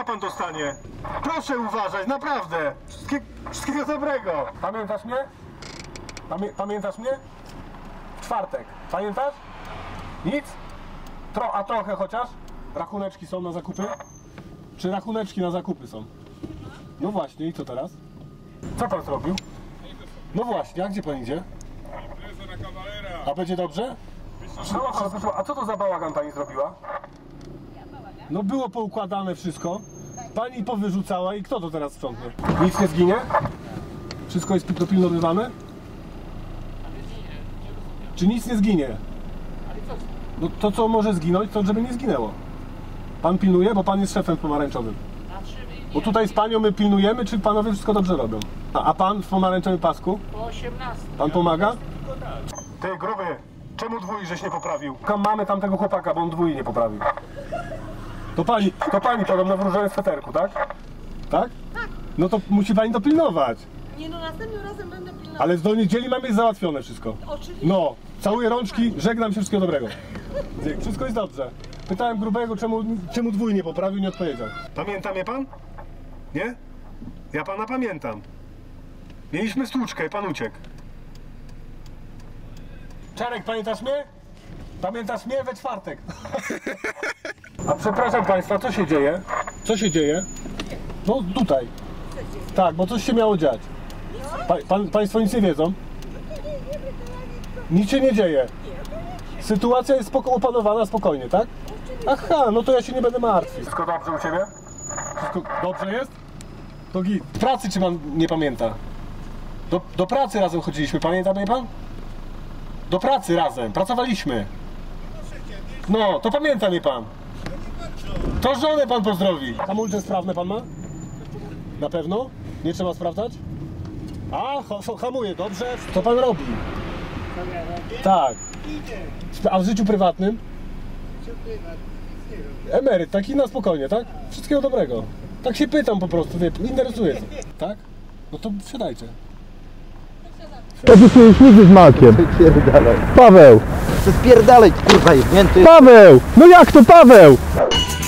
Strzała pan dostanie. Proszę uważać, naprawdę. Wszystkiego dobrego. Pamiętasz mnie? Pamiętasz mnie? W czwartek. Pamiętasz? Nic? A trochę chociaż? Rachuneczki są na zakupy? Czy rachuneczki na zakupy są? No właśnie, i co teraz? Co pan zrobił? No właśnie, a gdzie pan idzie? A będzie dobrze? A co to za bałagan pani zrobiła? No było poukładane wszystko. Pani powyrzucała i kto to teraz sprzątnie? Nic nie zginie? Wszystko jest dopilnowywane? Czy nic nie zginie? No to co może zginąć, to żeby nie zginęło. Pan pilnuje, bo pan jest szefem pomarańczowym. Bo tutaj z panią my pilnujemy, czy panowie wszystko dobrze robią? A pan w pomarańczowym pasku? Po 18. Pan pomaga? Ty gruby, czemu dwój żeś nie poprawił? Mamy tamtego chłopaka, bo on dwój nie poprawił. To pani podobno w różowym sweterku, tak? Tak? Tak. No to musi pani dopilnować. Nie no, następnym razem będę pilnować. Ale do niedzieli mamy mieć załatwione wszystko. Oczywiście. No, całuję rączki, żegnam się, wszystkiego dobrego. Wszystko jest dobrze. Pytałem grubego, czemu dwój nie poprawił, nie odpowiedział. Pamięta mnie pan? Nie? Ja pana pamiętam. Mieliśmy stłuczkę i pan uciekł. Czarek, pamiętasz mnie? Pamiętasz mnie we czwartek. A przepraszam państwa, co się dzieje? Co się dzieje? No tutaj. Tak, bo coś się miało dziać. Państwo nic nie wiedzą? Nic się nie dzieje. Sytuacja jest opanowana spokojnie, tak? Aha, no to ja się nie będę martwić. Wszystko dobrze u ciebie? Wszystko dobrze jest? To git. W pracy czy pan nie pamięta? Do pracy razem chodziliśmy, pamięta mnie pan? Do pracy razem, pracowaliśmy. No, to pamięta mnie pan. To żonę pan pozdrowi. Hamulce sprawne pan ma? Na pewno? Nie trzeba sprawdzać? A, hamuje, dobrze. Co pan robi? Tak. A w życiu prywatnym? Emeryt, taki na spokojnie, tak? Wszystkiego dobrego. Tak się pytam po prostu, wie, interesuje się. Tak? No to wsiadajcie. Ja tu się śmieci z Malkiem. Spierdalaj. Paweł! Spierdalaj, kurwa, jebnięty. Paweł! No jak to Paweł?